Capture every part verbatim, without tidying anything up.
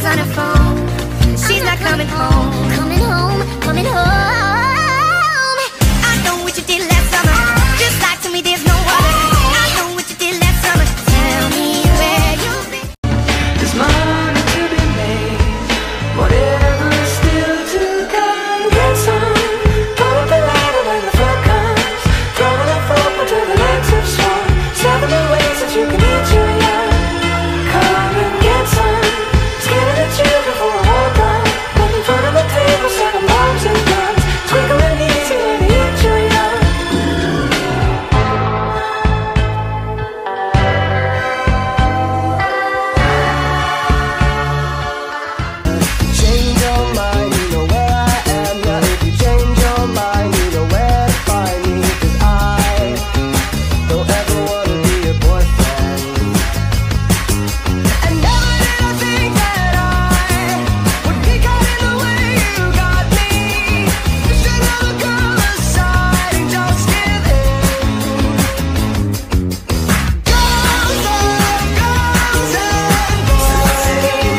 on her phone. She's not coming home. Coming home, coming home. I know what you did last summer. Just like to me there's no other. I know what you did last summer. Tell me where you've been. There's money to be made, whatever's still to come. Get some, pull up the ladder when the flood comes. Throwing up rope until the legs have swung. Seven new ways that you can eat your young. Come and get some, scared of the children for a whole time. Put in front of the table, seven bombs and guns. Twinkling easy when you eat your young. Change your mind, you know where I am. Yeah, if you change your mind, you know where to find me. Cause I don't ever wanna be your boyfriend. And never did I think that I would be caught in the way you got me. Pushing another girl aside and just give in. Girls love girls and boys.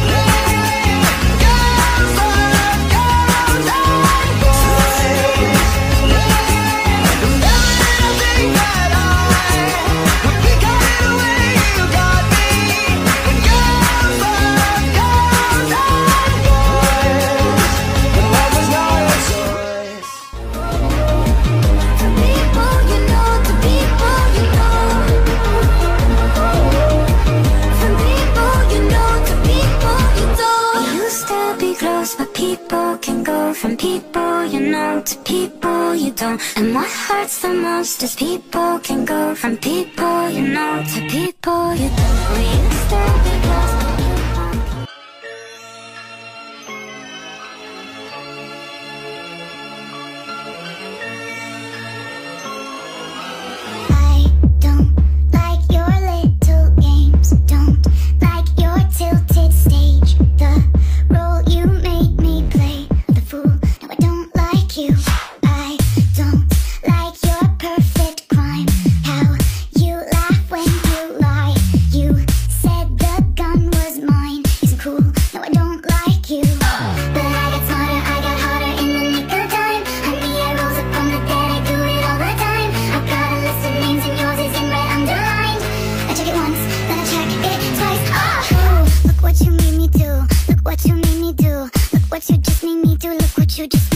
Girls love girls and boys. Never did I think that I would be caught in the way you got me. Girls love girls and boys. But love was not a choice. From people you know to people you know. From people you know to people you don't. We used to be close, but people can go from people you know to people you don't. And what hurts the most is people can go from people you know to people you don't. We used to be close, but people. I don't like your little games. Don't like your tilted stage. The role you made me play, the fool. No, I don't like you. I don't like your perfect crime. How you laugh when you lie. You said the gun was mine. Isn't cool. No, I don't like you. But I got smarter, I got harder in the nick of time. Honey, I rose up from the dead, I do it all the time. I've got a list of names and yours is in red underlined. I check it once, then I check it twice. Oh, look what you made me do. Look what you made me do. Look what you just made me do. Look what you just